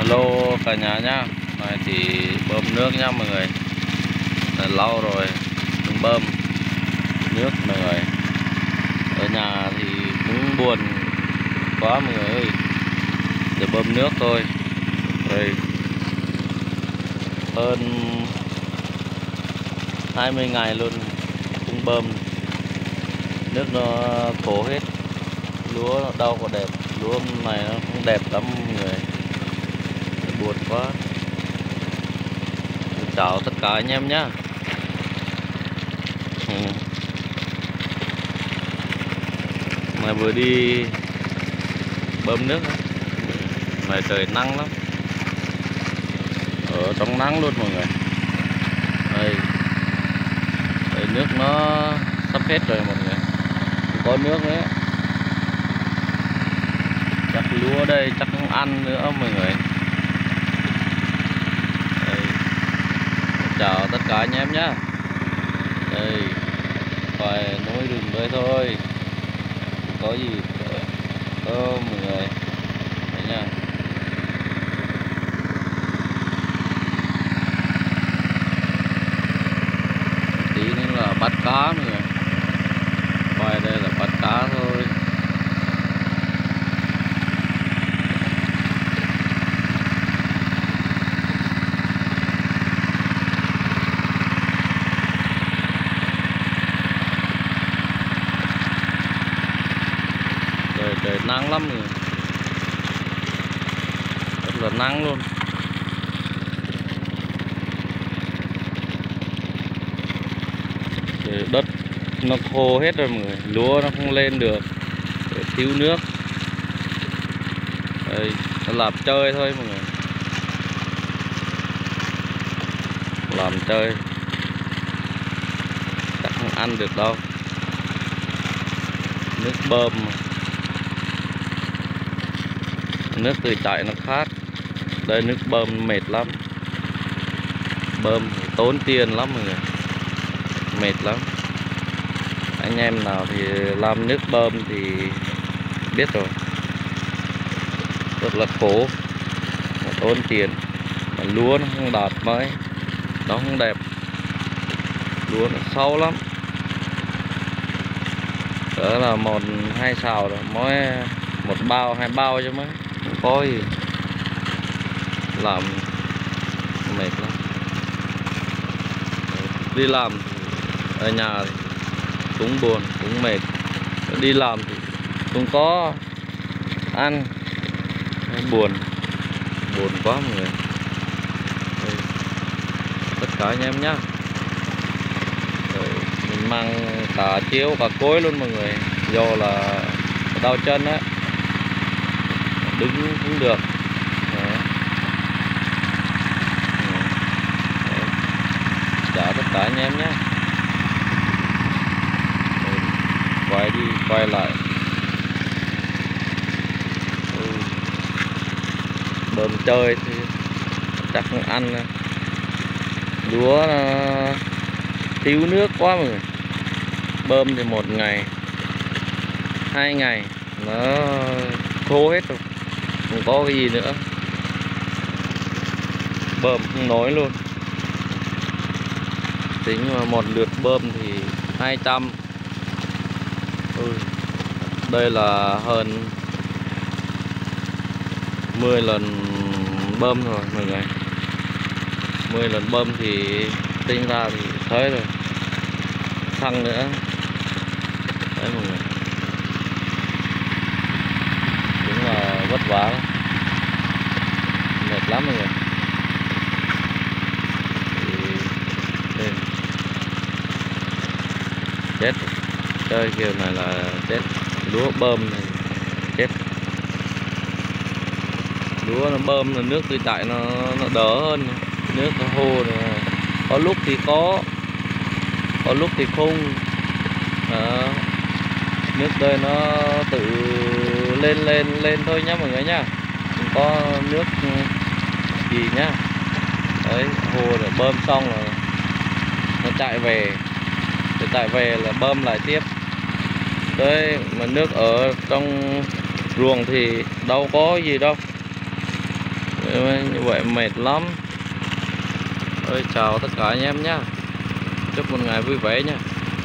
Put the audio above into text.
Hello cả nhà nhá. Này thì bơm nước nhá mọi người. Là lâu rồi không bơm nước mọi người. Ở nhà thì cũng buồn quá mọi người ơi. Để bơm nước thôi. Đây. Hơn 20 ngày luôn không bơm. Nước nó khô hết. Lúa nó đâu có đẹp. Lúa này nó không đẹp lắm mọi người. Buồn quá. Chào tất cả anh em nhé. Mà vừa đi bơm nước. Ngoài trời nắng lắm. Ở trong nắng luôn mọi người. Đây. Đây nước nó sắp hết rồi mọi người. Không có nước nữa. Chắc lúa đây chắc không ăn nữa mọi người. Đây. Chào tất cả anh em nhé. Đây. Phải nối đường đây thôi. Không có gì mọi người. Đấy nha. Tí nữa là bắt cá mọi người. Ngoài đây là bắt cá thôi. Trời nắng lắm rồi. Rất là nắng luôn. Đất nó khô hết rồi mọi người. Lúa nó không lên được. Thiếu nước. Đây, nó làm chơi thôi mọi người. Làm chơi. Chắc không ăn được đâu. Nước bơm mà. Nước từ chảy nó khát. Đây nước bơm mệt lắm. Bơm tốn tiền lắm mọi người. Mệt lắm. Anh em nào thì làm nước bơm thì biết rồi. Rất là khổ. Tốn tiền. Mà lúa nó không đạt mấy. Nó không đẹp. Lúa nó xấu lắm. Đó là 1-2 sào rồi. Mỗi một bao 2 bao chứ mấy. Không có gì. Làm mệt lắm. Đi làm ở nhà thì cũng buồn, cũng mệt. Đi làm thì cũng có ăn. Buồn. Buồn quá mọi người. Đây. Tất cả anh em nhá. Rồi mình mang cả chiếu cả cối luôn mọi người. Do là đau chân á. Đứng cũng được. Chào tất cả anh em nhé. Quay đi quay lại. Bơm chơi thì chắc không ăn. Lúa thiếu nước quá mọi người. Bơm thì 1 ngày 2 ngày nó khô hết rồi. Không có cái gì nữa. Bơm không nói luôn. Tính mà một lượt bơm thì 200. Đây là hơn 10 lần bơm rồi mọi người. 10 lần bơm thì tính ra thì thấy rồi. Xăng nữa. Đấy mọi người. Đúng là vất vả lắm. Mệt lắm mọi người. Chết. Chơi kiểu này là chết. Lúa bơm này chết. Lúa nó bơm là nước tự chạy nó đỡ hơn. Nước nó hô này. Có lúc thì có lúc thì không. Đó. Nước đây nó tự lên thôi nhá mọi người nhá. Không có nước gì nhá. Đấy hồ để bơm xong rồi nó chạy về. Để chạy về là bơm lại tiếp. Đấy mà nước ở trong ruộng thì đâu có gì đâu. Như vậy mệt lắm. Ơi chào tất cả anh em nhé, chúc một ngày vui vẻ nha.